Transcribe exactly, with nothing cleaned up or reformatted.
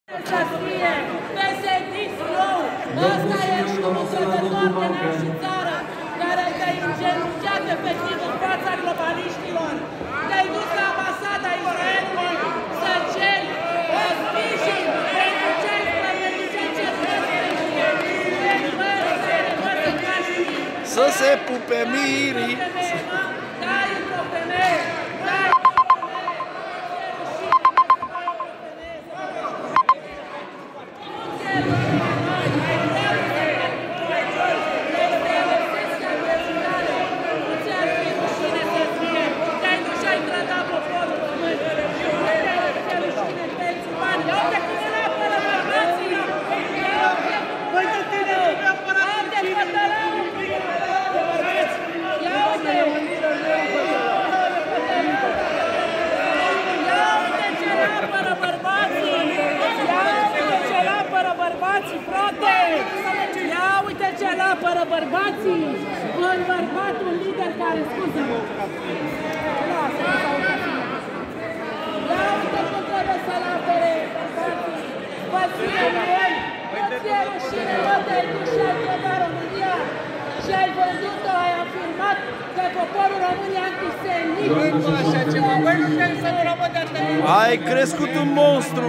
Să fie P S D-ist nou, ăsta ești un trădător de neam și țară, care te-ai îngenunchiat efectiv în fața globaliștilor. Te-ai dus la ambasada Israelului să ceri sprijin pentru cei pentru cei ce să se pupe mirii. Dai într-o femeie, dai frate! Ia uite ce-l apără bărbații! Un bărbat, un lider care, scuză-mă! Lasă, ia uite cum trebuie să-l apere bărbații! Băție el! Nu-ți e rușine, mă, te-ai dus și ai trădat România! Și ai vândut-o, ai afirmat că poporul român e antisemit! Ai crescut un monstru!